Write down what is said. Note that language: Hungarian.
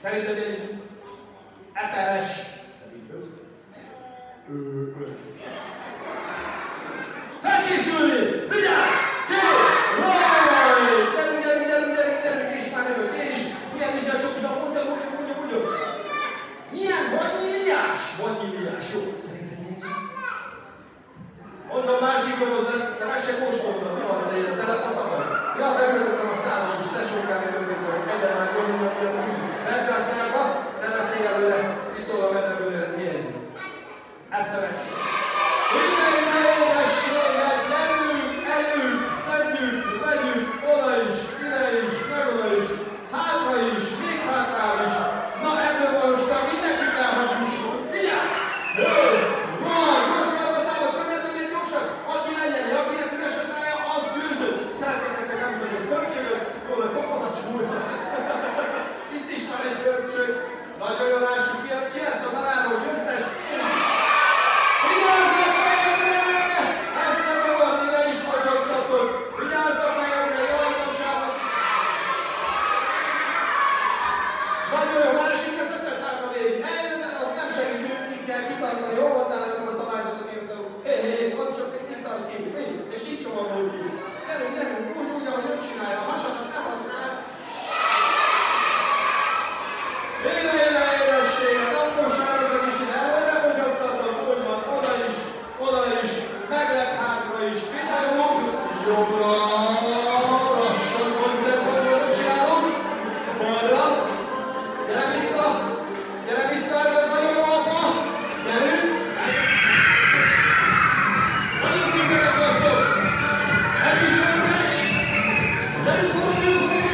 Szerinted én eperes? Szerinted? Felkészülni! Vigyázz! Két! Raj! Gyerünk, és már jövök én is! Milyen is csak ide, mondja! Milyen vaníliás? Vaníliás, jó. Szerinted mint? Mondom, másik doboz lesz, de meg se kóstoltam, mi van, te ilyen telepata vagy? Ja, megöltöttem a szállom is, tesókám, hogy egyre már nyomjuk, vedd a szárba, ne beszélj előle, viszol a medvebőre, nézzük. Eperes. Ide, édességed, gyerünk, együnk, szedjünk, vegyünk, oda is, ide is, meg oda is, hátra is, még hátrább is. Na, ebből valósítani mindenki kell, hogy jusson. Vigyázz! Jössz! Van! Gyorsan a számot, könnyebből még gyorsan! Aki lenyeli, akinek üres a szája, az bűző! Szeretnék nektek nem tudjuk görcsögöt, jól a pofazacs múlva. Itt is van egy görcsög. Nagyon jól lássuk ki lesz a daráló győztes. Vigyázz a fejedre! Esze magad, ide is vagyoktatok! Vigyázz a fejedre, jaj, bocsánat! Nagyon jó, másik ezt nem hátra végig. Nem segítünk, itt kell kitartani, jól voltál, amikor a szabályzatot írtam. Ott csak itt az ki, és így csomagoljuk ki. Gyerünk, úgy, ahogy ön csinálja, a hasadat nem használ. Éle, édességet, akkor sároknak is ide, ide fogyogtatom, úgy van, oda is, meglep hátra is, vigyázunk, jobbra, lassan koncentrálódott csinálom, balra, gyere vissza, ez a nagyon jó apa, gyerünk, nagyon szűkörek vagyok, egy is gyerünk, forduljunk,